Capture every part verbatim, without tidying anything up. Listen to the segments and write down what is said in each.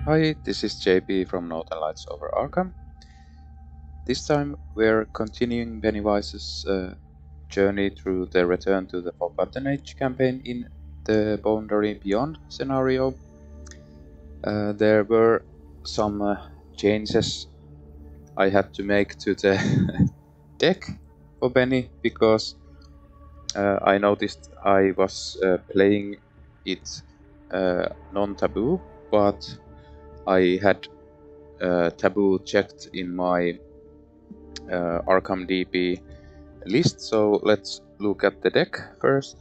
Hi, this is J P from Northern Lights over Arkham. This time we're continuing Pennywise's uh, journey through the Return to the Forgotten Age campaign in the Boundary Beyond scenario. Uh, there were some uh, changes I had to make to the deck for Benny because uh, I noticed I was uh, playing it uh, non-taboo, but I had uh, taboo checked in my uh, Arkham D P list. So let's look at the deck first.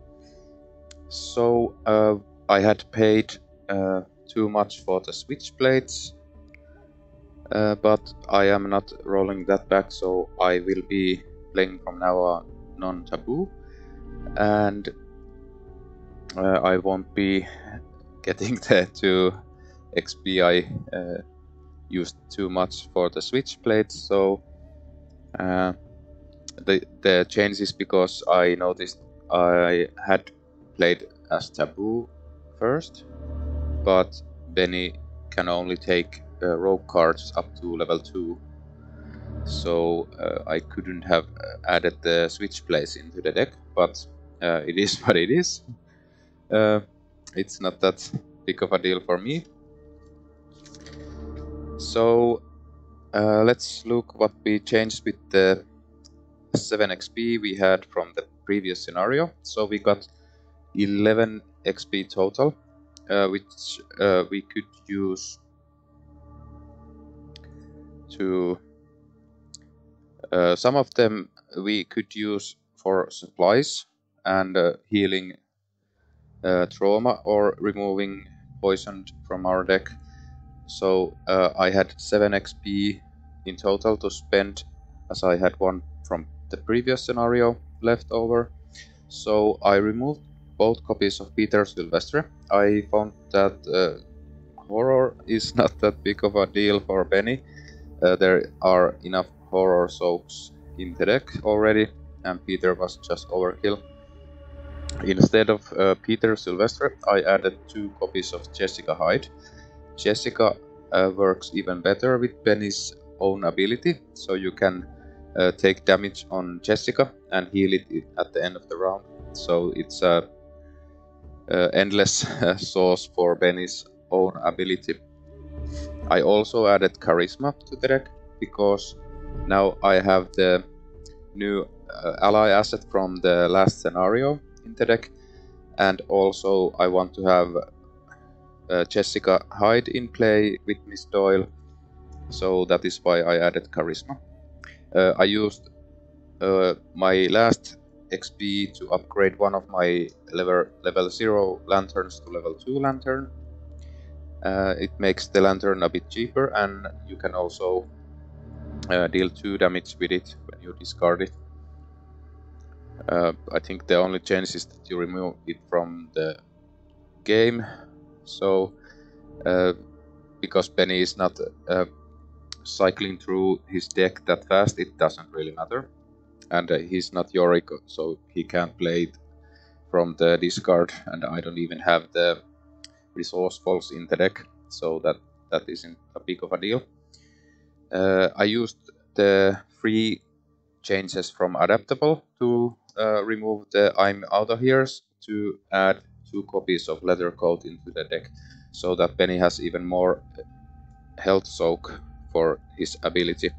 So uh, I had paid uh, too much for the switchblades, uh, but I am not rolling that back, so I will be playing from now on non-taboo, and uh, I won't be getting the two X P I uh, used too much for the switchblades. So uh, the the change is because I noticed I had played as taboo first, but Benny can only take uh, rogue cards up to level two, so uh, I couldn't have added the switchblades into the deck, but uh, it is what it is. Uh, it's not that big of a deal for me. So uh, let's look what we changed with the seven X P we had from the previous scenario. So we got eleven X P total, uh, which uh, we could use to uh, some of them we could use for supplies and uh, healing uh, trauma or removing poison from our deck. So uh, I had seven X P in total to spend, as I had one from the previous scenario left over. So I removed both copies of Peter Sylvester. I found that uh, horror is not that big of a deal for Benny. Uh, there are enough horror soaks in the deck already, and Peter was just overkill. Instead of uh, Peter Sylvester, I added two copies of Jessica Hyde. Jessica uh, works even better with Benny's own ability, so you can uh, take damage on Jessica and heal it at the end of the round. So it's a uh, endless source for Benny's own ability. I also added Charisma to the deck because now I have the new uh, ally asset from the last scenario in the deck, and also I want to have uh, Jessica Hyde in play with Miss Doyle, so that is why I added Charisma. Uh, I used uh, my last X P to upgrade one of my level, level zero lanterns to level two lantern. Uh, it makes the lantern a bit cheaper, and you can also uh, deal two damage with it when you discard it. Uh, I think the only change is that you remove it from the game. So uh, because Benny is not uh, cycling through his deck that fast, it doesn't really matter. And uh, he's not Yorick, so he can't play it from the discard, and I don't even have the resourcefuls in the deck, so that, that isn't a big of a deal. Uh, I used the free changes from Adaptable to uh, remove the I'm out of here's to add two copies of Leather Coat into the deck, so that Benny has even more health soak for his ability.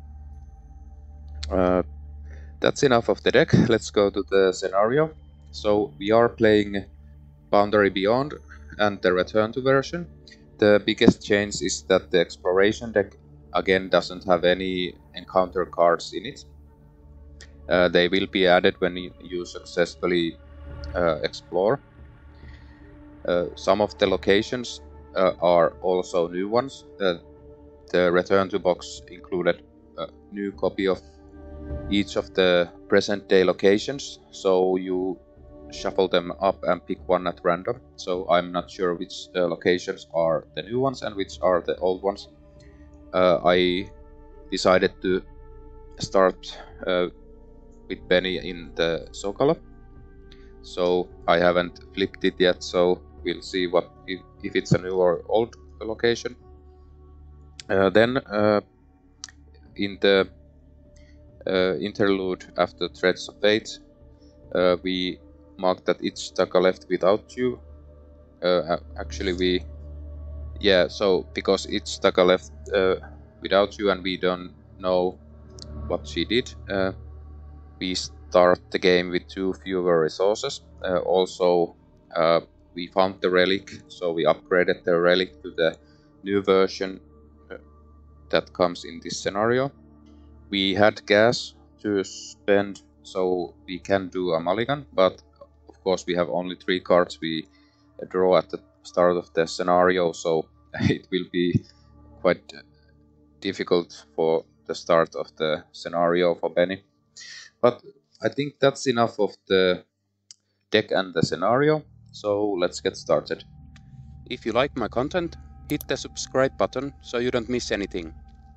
Uh, that's enough of the deck. Let's go to the scenario. So we are playing Boundary Beyond and the Return to version. The biggest change is that the Exploration deck again doesn't have any encounter cards in it. Uh, they will be added when you successfully uh, explore. Uh, some of the locations uh, are also new ones. Uh, the Return to box included a new copy of each of the present day locations, so you shuffle them up and pick one at random. So I'm not sure which uh, locations are the new ones and which are the old ones. Uh, I decided to start uh, with Benny in the Sokala, so I haven't flipped it yet, so we'll see what if, if it's a new or old location. Uh, then uh, in the uh, interlude after Threads of Fate, uh, we mark that each Taka left without you. Uh, actually, we yeah. So because each Taka left uh, without you, and we don't know what she did, uh, we start the game with two fewer resources. Uh, also, uh, we found the relic, so we upgraded the relic to the new version uh, that comes in this scenario. We had gas to spend, so we can do a mulligan, but of course we have only three cards we draw at the start of the scenario, so it will be quite difficult for the start of the scenario for Benny. But I think that's enough of the deck and the scenario, so let's get started. If you like my content, hit the subscribe button so you don't miss anything.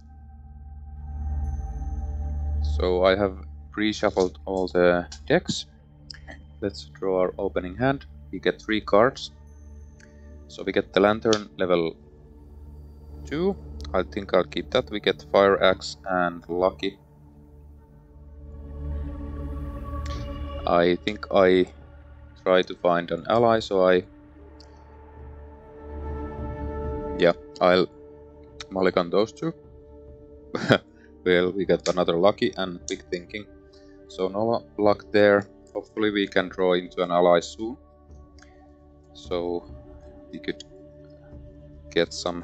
So I have pre-shuffled all the decks. Let's draw our opening hand. We get three cards. So we get the Lantern level two. I think I'll keep that. We get Fire Axe and Lucky. I think I try to find an ally, so I... Yeah, I'll mulligan those two. Well, we get another Lucky and Quick Thinking. So no luck there. Hopefully we can draw into an ally soon. So we could get some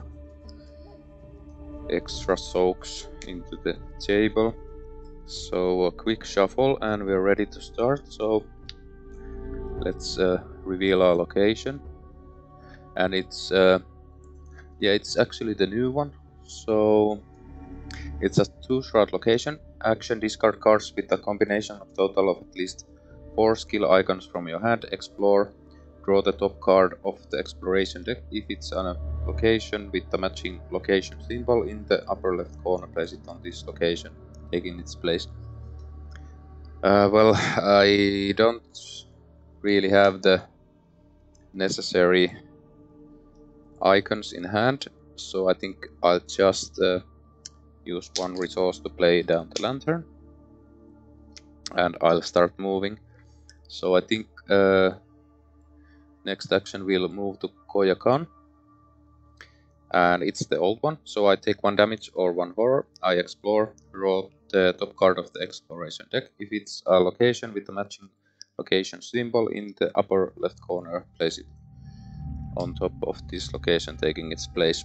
extra soaks into the table. So a quick shuffle and we're ready to start. So let's uh, reveal our location. And it's uh, yeah, it's actually the new one. So it's a two shroud location. Action: discard cards with a combination of total of at least four skill icons from your hand. Explore. Draw the top card of the exploration deck. If it's on a location with the matching location symbol in the upper left corner, place it on this location, taking its place. Uh, well, I don't really have the necessary icons in hand, so I think I'll just uh, use one resource to play down the Lantern, and I'll start moving. So I think uh, next action we'll move to Koyakan, and it's the old one, so I take one damage or one horror. I explore, draw the top card of the exploration deck. If it's a location with a matching location symbol in the upper left corner, place it on top of this location, taking its place.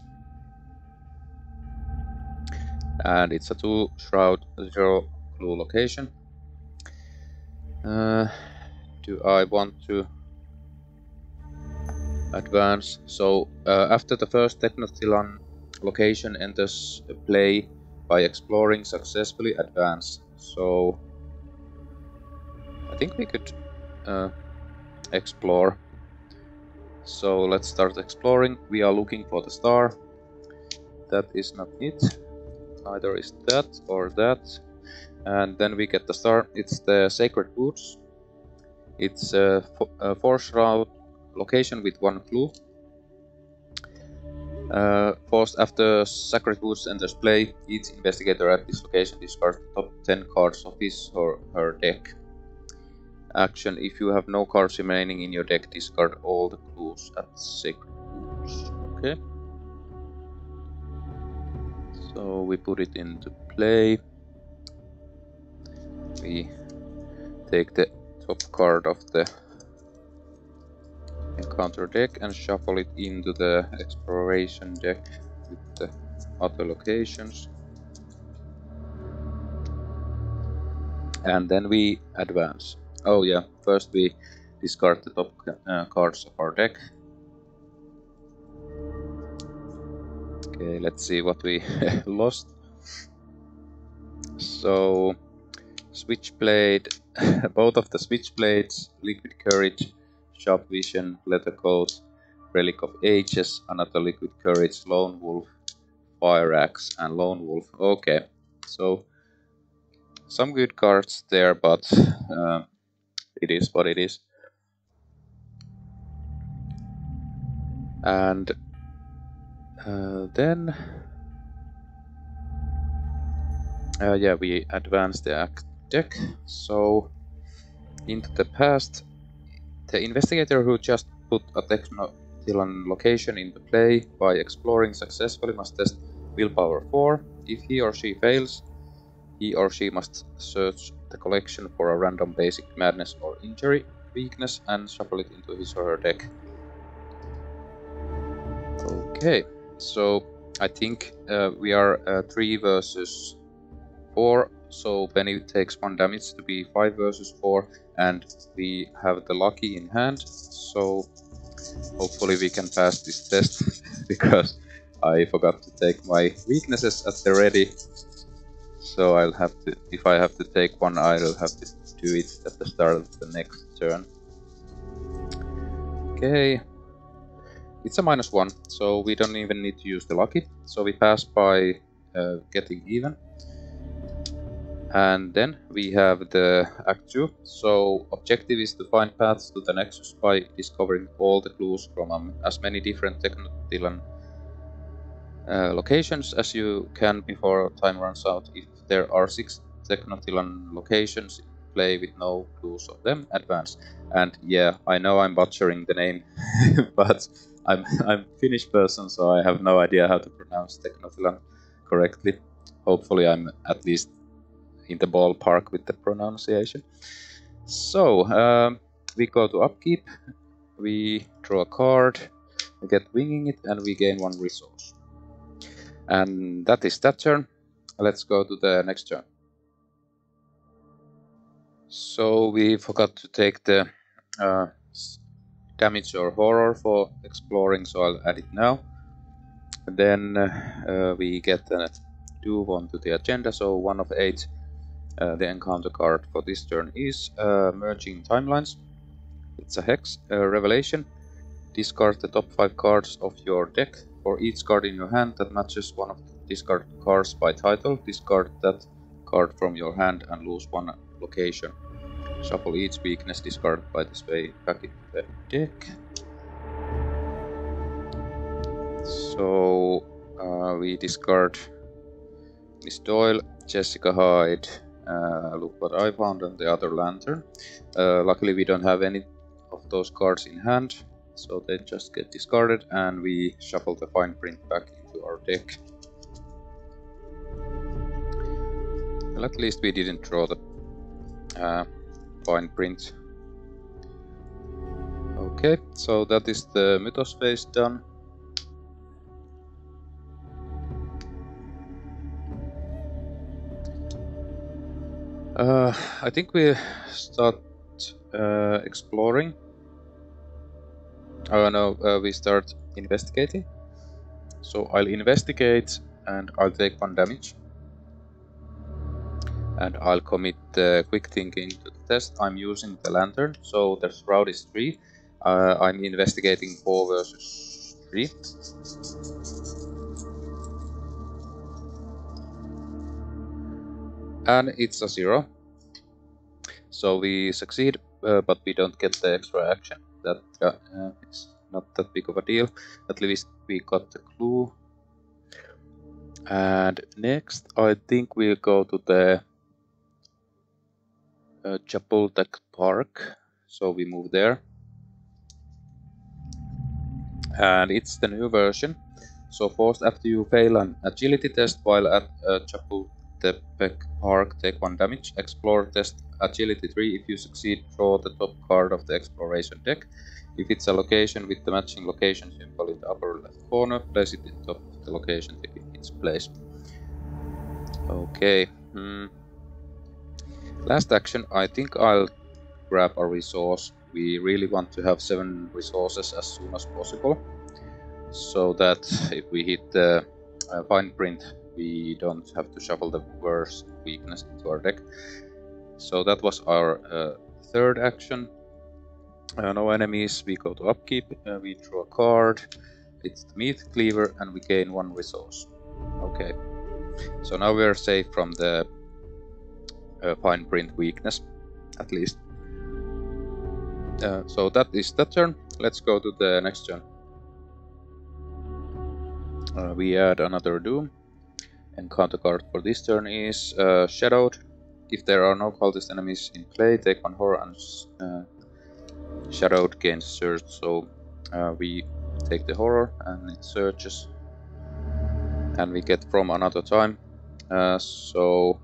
And it's a two shroud zero clue location. Uh, do I want to advance? So uh, after the first Technotilan location enters play by exploring successfully, advance. So I think we could uh, explore. So let's start exploring. We are looking for the star. That is not it. Either is that or that. And then we get the star. It's the Sacred Boots. It's a, a four shroud location with one clue. Uh, forced after Sacred Boots enters play, each investigator at this location discards the top ten cards of his or her deck. Action: if you have no cards remaining in your deck, discard all the clues at Sacred Boots. Okay. So we put it into play. We take the top card of the encounter deck and shuffle it into the exploration deck with the other locations. And then we advance. Oh yeah, first we discard the top uh, cards of our deck. Okay, let's see what we lost. So, Switchblade, both of the Switchblades, Liquid Courage, Sharp Vision, Leather Coat, Relic of Ages, another Liquid Courage, Lone Wolf, Fire Axe, and Lone Wolf. Okay, so some good cards there, but uh, it is what it is. And Uh, then, uh, yeah, we advance the act deck. So, into the past, the investigator who just put a Technotilan location into play by exploring successfully must test willpower four. If he or she fails, he or she must search the collection for a random basic madness or injury weakness and shuffle it into his or her deck. Okay, so I think uh, we are uh, three versus four, so Benny takes one damage to be five versus four, and we have the lucky in hand, so hopefully we can pass this test, because I forgot to take my weaknesses at the ready. So I'll have to, if I have to take one, I'll have to do it at the start of the next turn. Okay. It's a minus one, so we don't even need to use the lucky. So we pass by uh, getting even. And then we have the Act two. So objective is to find paths to the Nexus by discovering all the clues from um, as many different Technotilan uh, locations as you can before time runs out. If there are six Technotilan locations in play with no clues of them, advance. And yeah, I know I'm butchering the name, but I'm I'm Finnish person, so I have no idea how to pronounce Technotilan correctly. Hopefully I'm at least in the ballpark with the pronunciation. So um, we go to upkeep, we draw a card, we get winging it, and we gain one resource. And that is that turn. Let's go to the next turn. So we forgot to take the uh, damage or horror for exploring, so I'll add it now. And then uh, we get a do one to the agenda, so one of eight. Uh, the encounter card for this turn is uh, Merging Timelines. It's a hex uh, revelation. Discard the top five cards of your deck. For each card in your hand that matches one of the discard cards by title, discard that card from your hand and lose one location. Shuffle each weakness discarded by this way back into the deck. So uh, we discard Miss Doyle, Jessica Hyde, uh, look what I found on the other lantern. Uh, luckily we don't have any of those cards in hand, so they just get discarded, and we shuffle the fine print back into our deck. Well, at least we didn't draw the uh, fine print. Okay, so that is the Mythos phase done. Uh, I think we start uh, exploring. Oh no, uh, we start investigating. So I'll investigate and I'll take one damage. And I'll commit uh, quick thinking to the test. I'm using the lantern, so the shroud is three. Uh, I'm investigating four versus three. And it's a zero. So we succeed, uh, but we don't get the extra action. That uh, uh, is not that big of a deal. At least we got the clue. And next, I think we'll go to the uh, Chapultepec Park. So we move there. And it's the new version. So first, after you fail an agility test while at uh, Chapultepec Park, take one damage. Explore test agility three. If you succeed, draw the top card of the exploration deck. If it's a location with the matching location symbol in the upper left corner, place it in top of the location taking its place. Okay. Hmm. Last action, I think I'll grab a resource. We really want to have seven resources as soon as possible, so that if we hit the uh, fine print, we don't have to shuffle the worst weakness into our deck. So that was our uh, third action. Uh, no enemies, we go to upkeep, uh, we draw a card, it's the meat cleaver, and we gain one resource. Okay, so now we're safe from the uh, fine print weakness, at least. Uh, so that is that turn. Let's go to the next turn. Uh, we add another Doom. Encounter card for this turn is uh, Shadowed. If there are no cultist enemies in play, take one horror and uh, Shadowed gains search. So uh, we take the horror and it searches, and we get from another time. Uh, so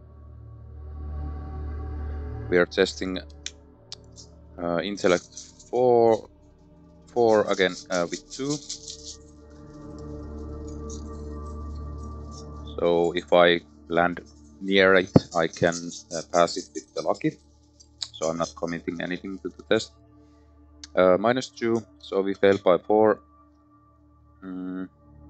we are testing uh, intellect four, four again uh, with two. So if I land near it, I can uh, pass it with the lucky. So I'm not committing anything to the test. Uh, minus two, so we fail by four. Mm.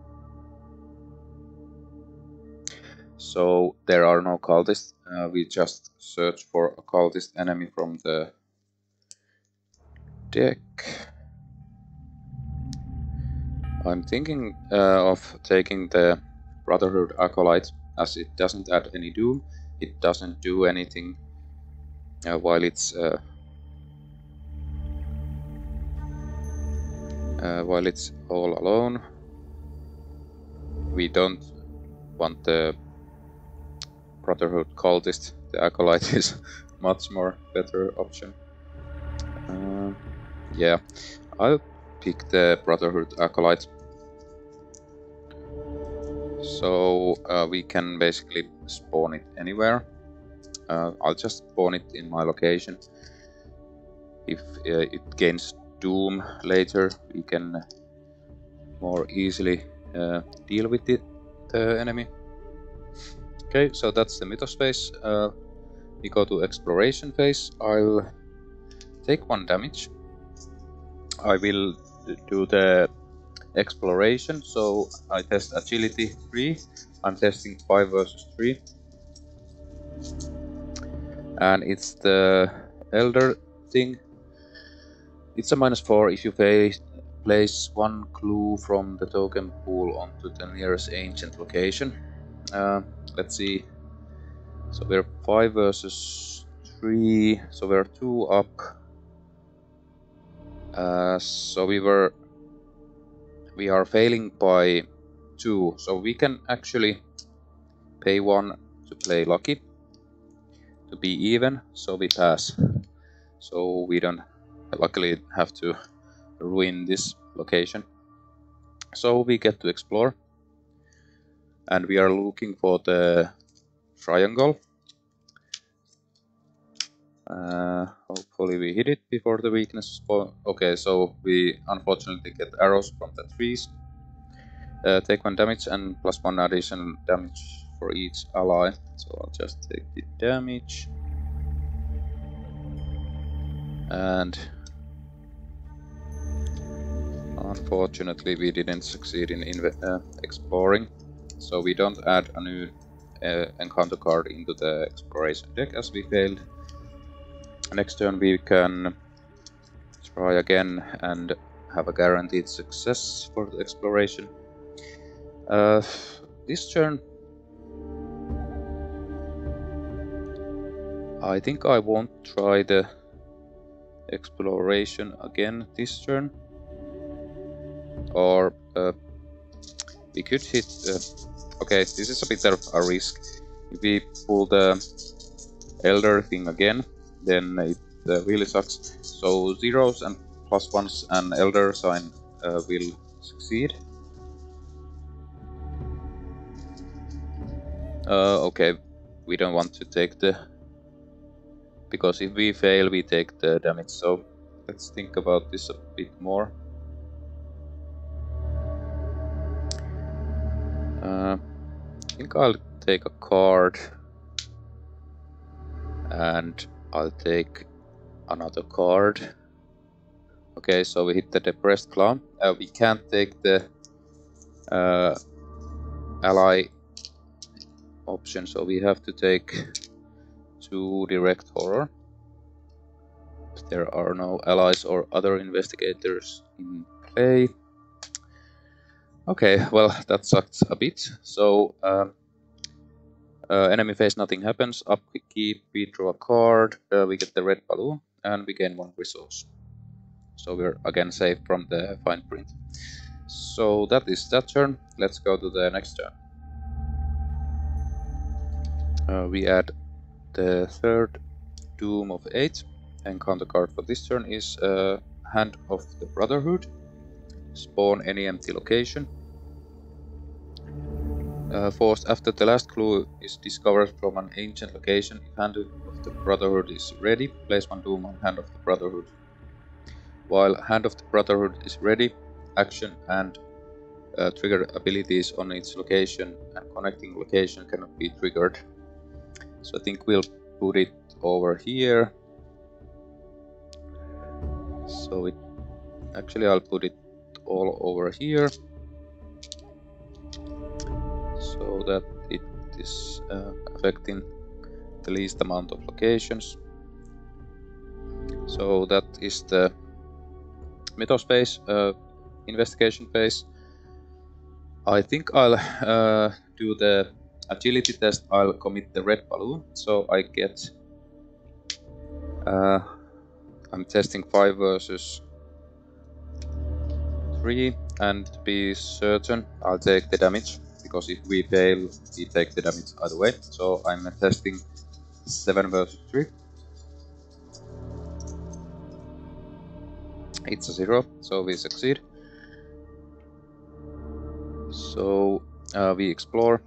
So there are no cultists. Uh, we just search for a cultist enemy from the deck. I'm thinking uh, of taking the Brotherhood Acolyte, as it doesn't add any doom. It doesn't do anything uh, while it's uh, uh, while it's all alone. We don't want the Brotherhood Cultist. The Acolyte is much more better option. Uh, yeah, I'll pick the Brotherhood Acolyte. So uh, we can basically spawn it anywhere. Uh, I'll just spawn it in my location. If uh, it gains Doom later, we can more easily uh, deal with it, the enemy. Okay, so that's the Mythos phase. Uh, we go to Exploration phase. I'll take one damage. I will do the Exploration, so I test Agility three. I'm testing five versus three. And it's the Elder thing. It's a minus four if you face, place one clue from the token pool onto the nearest ancient location. Uh, let's see. So we're five versus three, so we're two up. Uh, so we were we are failing by two, so we can actually pay one to play lucky to be even, so we pass. So we don't luckily have to ruin this location. So we get to explore, and we are looking for the triangle. Uh, hopefully we hit it before the weakness spawn. Okay, so we unfortunately get arrows from the trees. Uh, take one damage and plus one additional damage for each ally. So I'll just take the damage. And unfortunately we didn't succeed in uh, exploring. So we don't add a new uh, encounter card into the exploration deck as we failed. Next turn we can try again and have a guaranteed success for the exploration. Uh, this turn I think I won't try the exploration again this turn. Or uh, we could hit... Uh, okay, this is a bit of a risk. If we pull the Elder thing again, then it uh, really sucks. So zeros and plus ones and Elder sign uh, will succeed. Uh, okay, we don't want to take the... Because if we fail, we take the damage, so let's think about this a bit more. Uh, I think I'll take a card. And I'll take another card. Okay, so we hit the Depressed Clown. Uh, we can't take the uh, ally option, so we have to take two direct horror. If there are no allies or other investigators in play. Okay, well, that sucks a bit. So, um, uh, enemy phase, nothing happens. Up we keep, we draw a card, uh, we get the red balloon, and we gain one resource. So we're again safe from the fine print. So that is that turn. Let's go to the next turn. Uh, we add the third Doom of eight. Encounter card for this turn is uh, Hand of the Brotherhood. Spawn any empty location. Uh, forced after the last clue is discovered from an ancient location. If Hand of the Brotherhood is ready, place one Doom on Hand of the Brotherhood. While Hand of the Brotherhood is ready, action and uh, trigger abilities on its location and connecting location cannot be triggered. So I think we'll put it over here. So it actually I'll put it all over here, so that it is uh, affecting the least amount of locations. So that is the Mythos phase, uh, investigation phase. I think I'll uh, do the agility test. I'll commit the red balloon, so I get. Uh, I'm testing five versus three, and to be certain, I'll take the damage, because if we fail, we take the damage either way. So I'm testing seven versus three. It's a zero, so we succeed. So uh, we explore.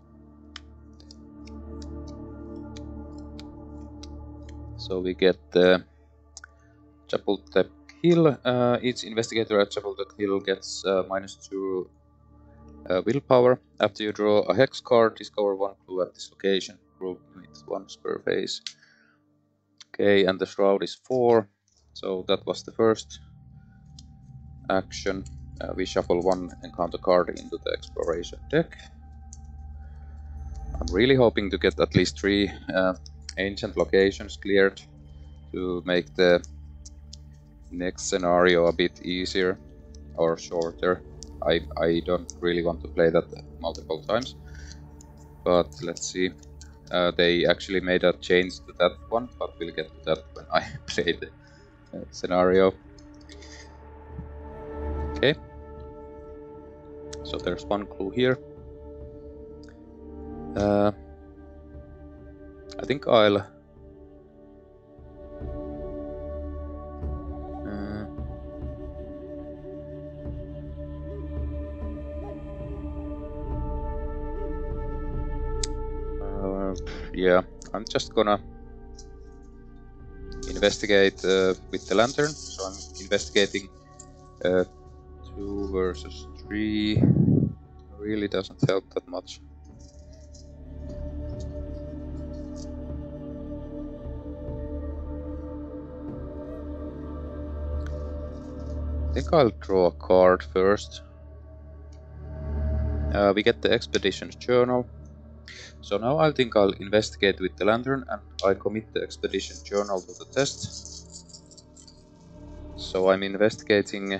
So we get the Chapultepec Hill. Uh, each investigator at Chapultepec Hill gets uh, minus two uh, willpower. After you draw a hex card, discover one clue at this location. Group with once per phase. Okay, and the shroud is four. So that was the first action. Uh, we shuffle one encounter card into the exploration deck. I'm really hoping to get at least three uh, ancient locations cleared to make the next scenario a bit easier or shorter. I, I don't really want to play that multiple times, but let's see. Uh, they actually made a change to that one, but we'll get to that when I play the uh, scenario. Okay, so there's one clue here. Uh, I think I'll uh, uh, yeah, I'm just gonna investigate uh, with the lantern. So I'm investigating uh, two versus three. Really doesn't help that much. I think I'll draw a card first. Uh, we get the Expedition's Journal. So now I think I'll investigate with the lantern, and I commit the Expedition Journal to the test. So I'm investigating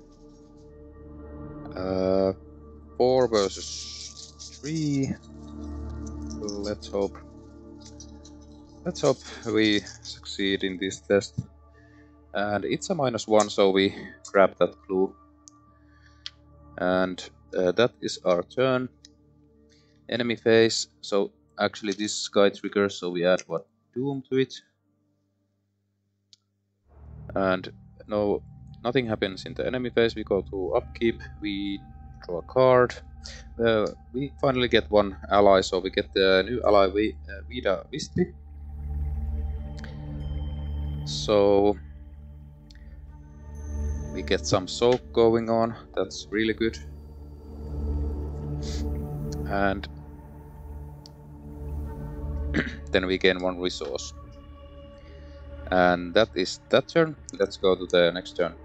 uh, four versus three. Let's hope. Let's hope we succeed in this test. And it's a minus one, so we grab that clue. And uh, that is our turn. Enemy phase. So actually this guy triggers, so we add one Doom to it. And no, nothing happens in the enemy phase. We go to upkeep. We draw a card. Uh, we finally get one ally, so we get the new ally we, uh, Vida Vistli. So we get some soak going on. That's really good. And then we gain one resource. And that is that turn. Let's go to the next turn.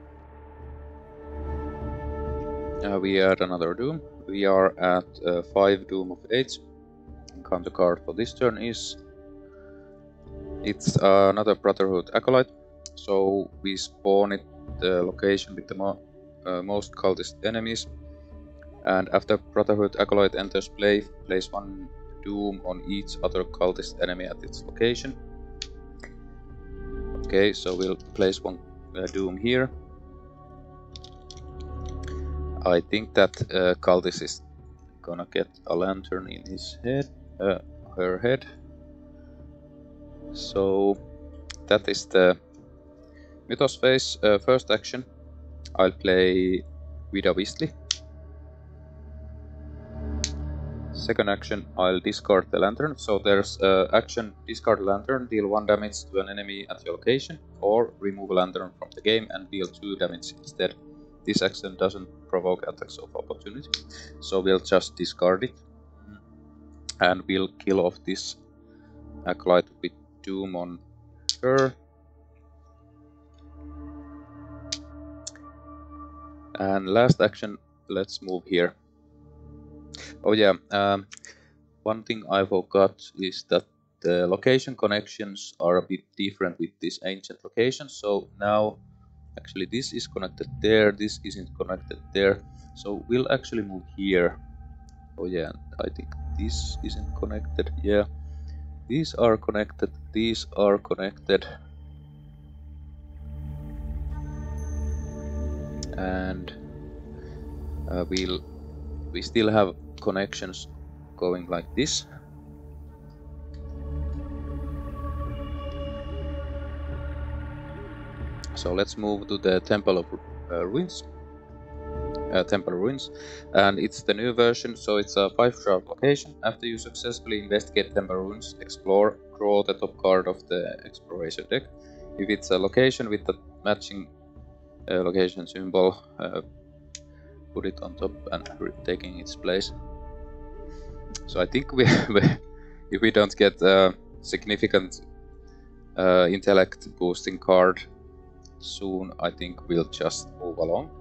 Uh, we add another Doom. We are at uh, five Doom of eight. Encounter card for this turn is it's uh, another Brotherhood Acolyte. So we spawn it the location with the mo uh, most cultist enemies. And after Brotherhood Acolyte enters play, place one Doom on each other cultist enemy at its location. Okay, so we'll place one uh, Doom here. I think that uh, Cultist is gonna get a lantern in his head, uh, her head. So that is the Mythos phase. Uh, first action, I'll play Vida Weasley. Second action, I'll discard the lantern. So there's uh, action discard lantern, deal one damage to an enemy at your location, or remove a lantern from the game and deal two damage instead. This action doesn't provoke attacks of opportunity, so we'll just discard it. And we'll kill off this acolyte with Doom on her. And last action, let's move here. Oh yeah, um, one thing I forgot is that the location connections are a bit different with this ancient location. So now, actually this is connected there, this isn't connected there. So we'll actually move here. Oh yeah, I think this isn't connected, yeah. These are connected, these are connected. And uh, we'll we still have connections going like this. So let's move to the Temple of uh, Ruins. Uh, Temple Ruins, and it's the new version, so it's a five star location. After you successfully investigate Temple Ruins, explore, draw the top card of the exploration deck. If it's a location with the matching uh, location symbol, uh, put it on top and taking its place. So I think we, if we don't get a significant uh, intellect boosting card soon, I think we'll just move along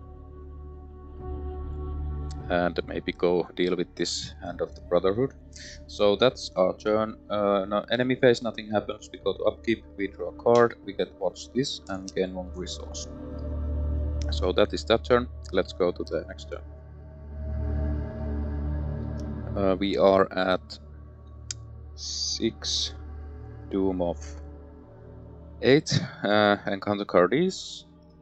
and maybe go deal with this Hand of the Brotherhood. So that's our turn. Uh, no, enemy phase, nothing happens. We go to upkeep, we draw a card, we get watch this, and gain one resource. So that is that turn. Let's go to the next turn. Uh, we are at six, Doom of eight. Uh, encounter card is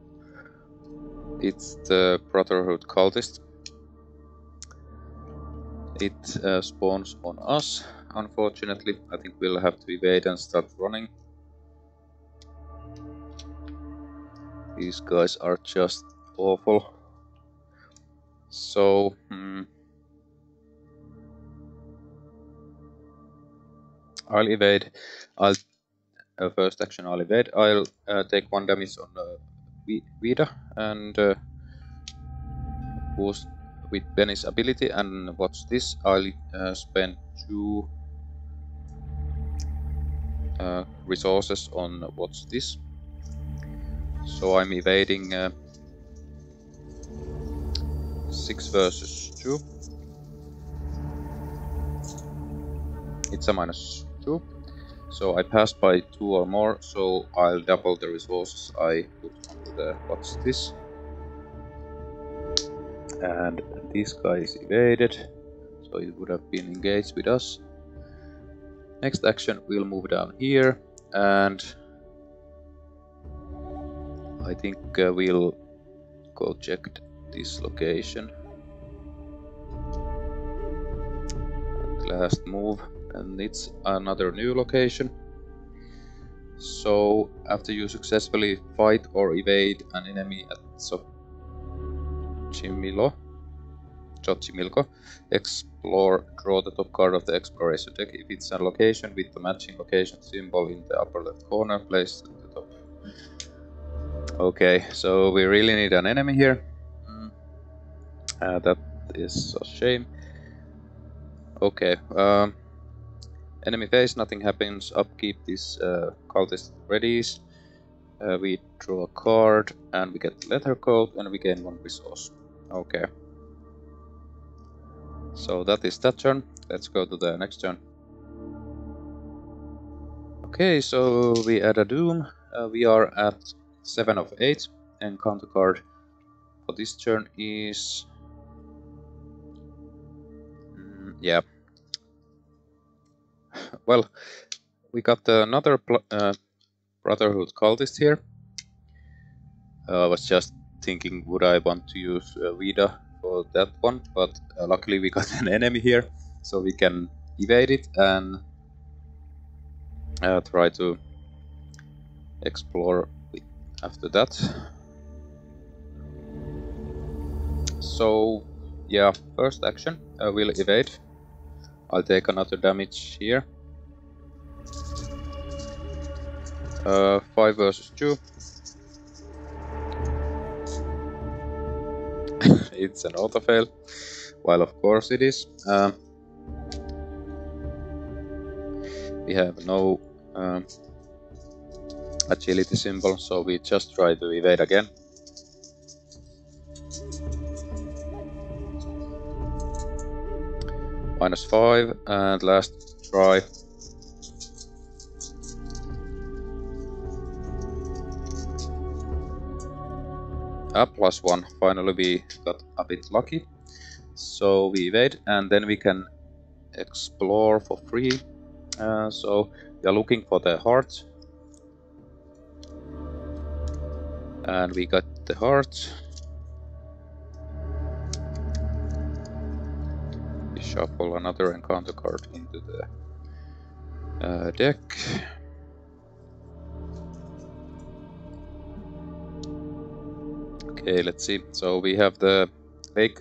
it's the Brotherhood Cultist. It uh, spawns on us, unfortunately. I think we'll have to evade and start running. These guys are just awful. So, hmm, I'll evade. I'll uh, first action. I'll evade. I'll uh, take one damage on uh, Vida and uh, boost with Benny's ability. And watch this. I'll uh, spend two uh, resources on watch this. So I'm evading uh, six versus two. It's a minus two. So I passed by two or more, so I'll double the resources I put onto the what's this. And this guy is evaded, so it would have been engaged with us. Next action, we'll move down here, and I think uh, we'll go check this location. Last move, and it's another new location. So after you successfully fight or evade an enemy at Xochimilco, Xochimilco, explore, draw the top card of the exploration deck. If it's a location with the matching location symbol in the upper left corner, place at the top. Okay, so we really need an enemy here. Mm. Uh, that is a shame. Okay, um, enemy phase, nothing happens. Upkeep, this uh, cultist readies. Uh, we draw a card and we get letter code and we gain one resource. Okay. So that is that turn. Let's go to the next turn. Okay, so we add a Doom. Uh, we are at seven of eight. Encounter card for this turn is... Mm, yeah. Well, we got another uh, Brotherhood Cultist here. Uh, I was just thinking, would I want to use uh, Vida for that one, but uh, luckily we got an enemy here, so we can evade it and uh, try to explore after that. So yeah, first action, uh, we'll evade. I'll take another damage here. Uh, five versus two. It's an auto fail. Well, of course it is. Um, we have no um, agility symbol, so we just try to evade again. Minus five, and last try. Ah, plus one. Finally we got a bit lucky. So we evade, and then we can explore for free. Uh, so we are looking for the heart. And we got the heart. We shuffle another encounter card into the uh, deck. Okay, let's see. So we have the Lake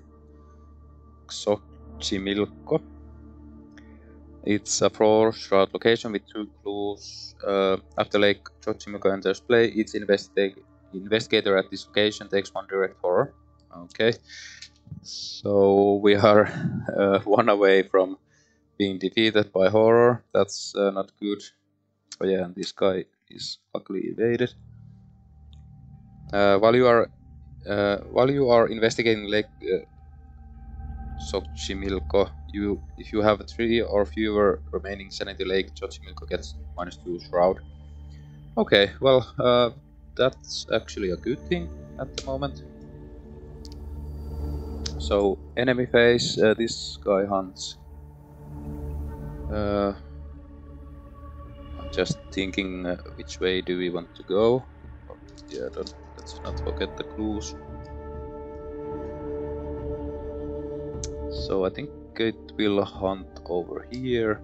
Xochimilco. It's a four shroud location with two clues. Uh, after Lake Xochimilco enters play, each investi investigator at this location takes one direct horror. Okay, so we are uh, one away from being defeated by horror. That's uh, not good. Oh yeah, and this guy is luckily evaded. Uh, while you are uh, while you are investigating Lake uh, Xochimilco, you if you have three or fewer remaining sanity, Lake Xochimilco gets minus two shroud. Okay, well, uh, that's actually a good thing at the moment. So enemy phase, uh, this guy hunts. Uh, I'm just thinking, uh, which way do we want to go? Oh, yeah, don't, let's not forget the clues. So I think it will hunt over here.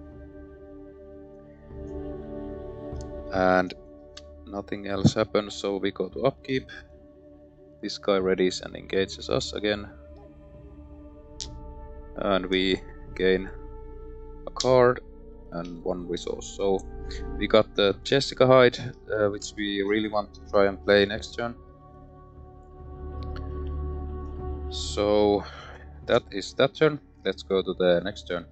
And nothing else happens, so we go to upkeep. This guy readies and engages us again. And we gain a card and one resource. So we got the Jessica hide, uh, which we really want to try and play next turn. So that is that turn. Let's go to the next turn.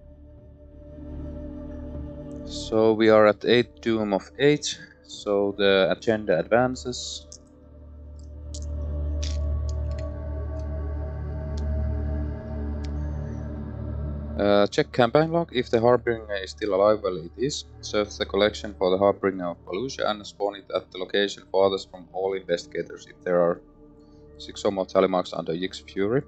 So we are at eight Doom of eight. So the agenda advances. Uh, check campaign log. If the Harbinger is still alive, well it is. Search the collection for the Harbinger of Volusia and spawn it at the location farthest from all investigators if there are six or more tally marks under Yix Fury.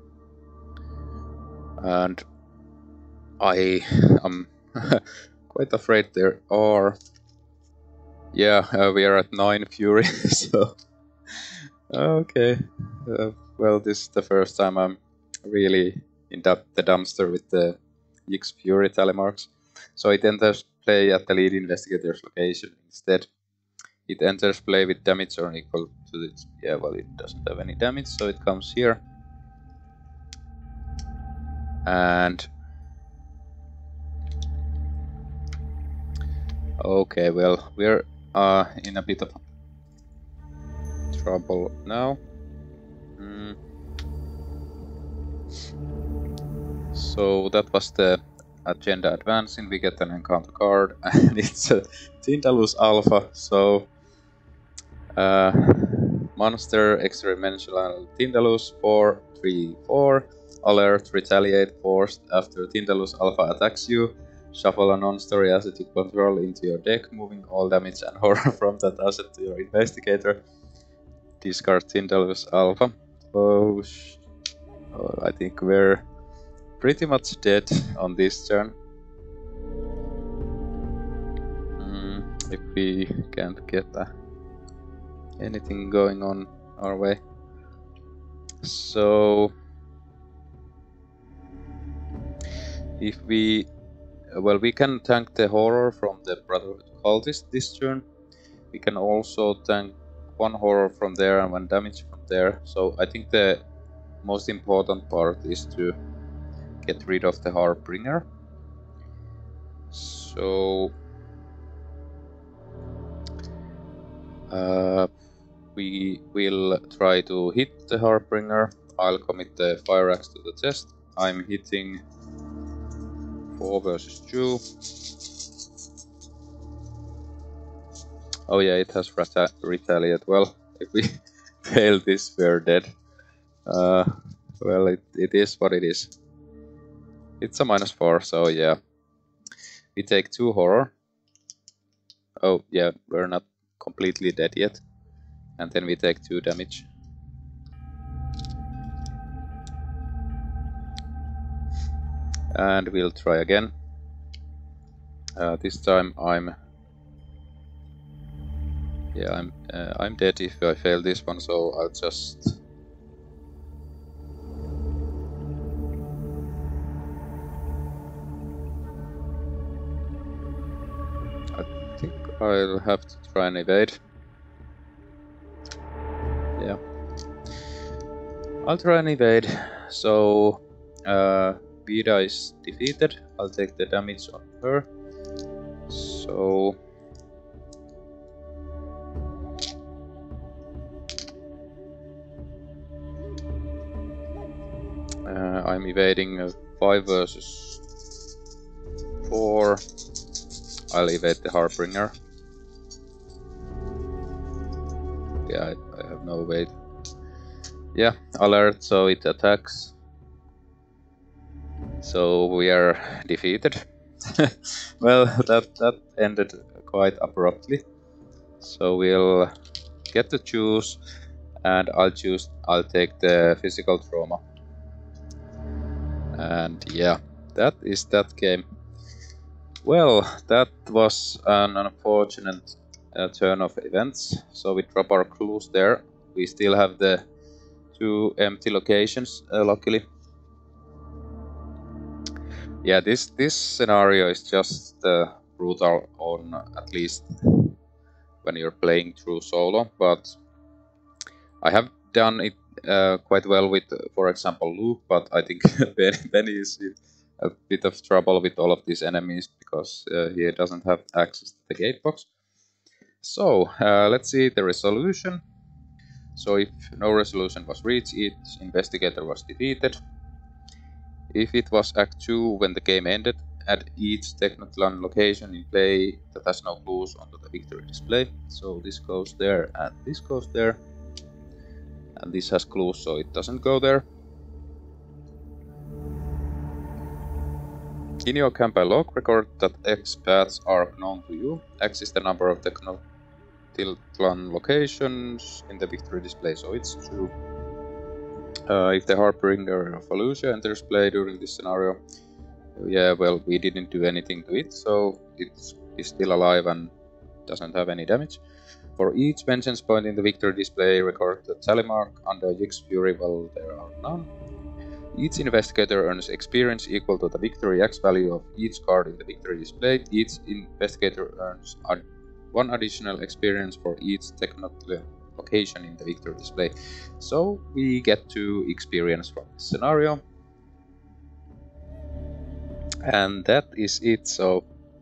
And I am quite afraid there are. Yeah, uh, we are at nine Fury, so okay. Uh, well, this is the first time I'm really in the dumpster with the Yix Fury tally marks. So it enters play at the lead investigator's location instead. It enters play with damage or equal to its. Yeah, well, it doesn't have any damage, so it comes here. And okay, well, we're uh, in a bit of trouble now. Mm. So that was the agenda advancing. We get an encounter card, and it's a Tindalus Alpha. So uh, monster extra-dimensional Tindalus four three four. Alert, retaliate, forced after Tindalus Alpha attacks you. Shuffle a non-story asset you control into your deck, moving all damage and horror from that asset to your investigator. Discard Tindalus Alpha. Oh, sh oh, I think we're pretty much dead on this turn. Mm, if we can't get uh, anything going on our way. So if we, well, we can tank the horror from the Brotherhood cultist this turn. We can also tank one horror from there and one damage from there. So I think the most important part is to get rid of the Harbinger. So uh, we will try to hit the Harbinger. I'll commit the Fire Axe to the chest. I'm hitting four versus two. Oh yeah, it has reta retaliate. Well, if we fail this, we're dead. Uh, well, it, it is what it is. It's a minus four, so yeah. We take two horror. Oh yeah, we're not completely dead yet. And then we take two damage. And we'll try again. Uh, this time I'm... Yeah, I'm, uh, I'm dead if I fail this one, so I'll just... I think I'll have to try and evade. Yeah. I'll try and evade. So, uh, Vida is defeated. I'll take the damage on her. So... Uh, I'm evading uh, five versus four. I'll evade the Harbinger. Yeah, I, I have no evade. Yeah, alert, so it attacks. So we are defeated. Well, that, that ended quite abruptly. So we'll get to choose, and I'll choose, I'll take the physical trauma. And yeah, that is that game. Well, that was an unfortunate uh, turn of events. So we drop our clues there. We still have the two empty locations, uh, luckily. Yeah, this this scenario is just uh, brutal on at least when you're playing through solo. But I have done it uh, quite well with, uh, for example, Luke. But I think Benny is in a bit of trouble with all of these enemies because uh, he doesn't have access to the gate box. So uh, let's see the resolution. So if no resolution was reached, each investigator was defeated. If it was Act two when the game ended, add each Technotlan location in play that has no clues onto the victory display. So this goes there and this goes there. And this has clues, so it doesn't go there. In your campaign log, record that X paths are known to you. X is the number of Technotlan locations in the victory display, so it's two. Uh, if the Harbinger of Fallujah enters play during this scenario, yeah, well, we didn't do anything to it, so it is still alive and doesn't have any damage. For each vengeance point in the victory display, record the tally mark under Yig's Fury. Well, there are none. Each investigator earns experience equal to the victory X value of each card in the victory display. Each investigator earns ad one additional experience for each Technotlan location in the victory display. So we get to experience from this scenario. And that is it. So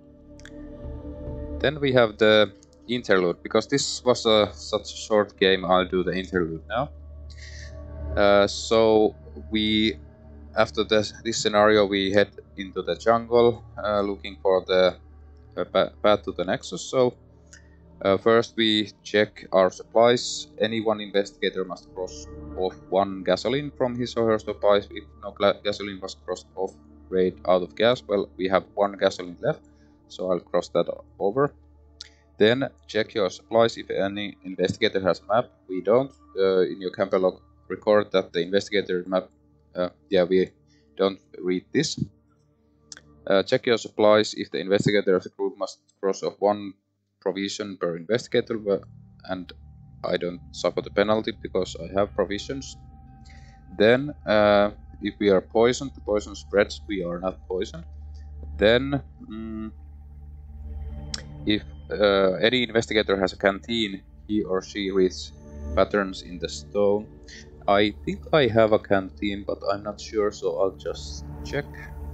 then we have the interlude. Because this was a such a short game, I'll do the interlude now. Uh, so we, after this, this scenario, we head into the jungle uh, looking for the uh, path to the Nexus. So Uh, first we check our supplies. Any one investigator must cross off one gasoline from his or her supplies. If no gasoline was crossed off, raid out of gas. Well, we have one gasoline left, so I'll cross that over. Then check your supplies if any investigator has a map. We don't. Uh, in your campaign log, record that the investigator map. Uh, yeah, we don't read this. Uh, check your supplies if the investigator of the group must cross off one provision per investigator, and I don't suffer the penalty because I have provisions. Then, uh, if we are poisoned, the poison spreads, we are not poisoned. Then, mm, if uh, any investigator has a canteen, he or she reads patterns in the stone. I think I have a canteen, but I'm not sure, so I'll just check.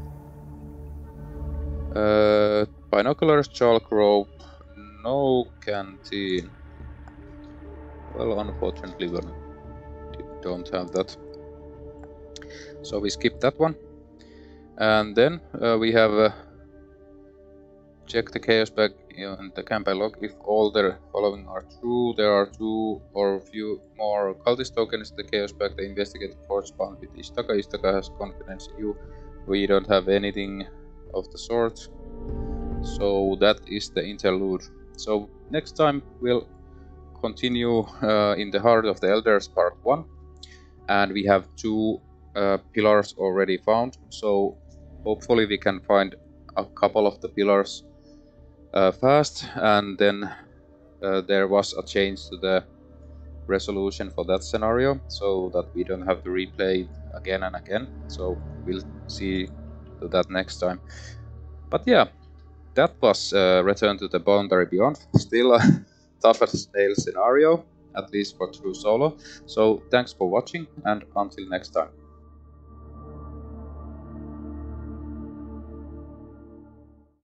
Uh, binoculars, chalk rope, no canteen. Well, unfortunately, we don't have that. So we skip that one. And then uh, we have uh, check the chaos bag in the campaign log. If all the following are true, there are two or few more cultist tokens in the chaos bag. The investigator corresponds with Ishtaka. Ishtaka has confidence in you. We don't have anything of the sort. So that is the interlude. So next time we'll continue uh, in the Heart of the Elders part one. And we have two uh, pillars already found. So hopefully we can find a couple of the pillars uh, fast, and then uh, there was a change to the resolution for that scenario, so that we don't have to replay it again and again. So we'll see to that next time. But yeah, that was uh, Return to the Boundary Beyond. Still a tough as nails scenario, at least for true solo. So thanks for watching, and until next time.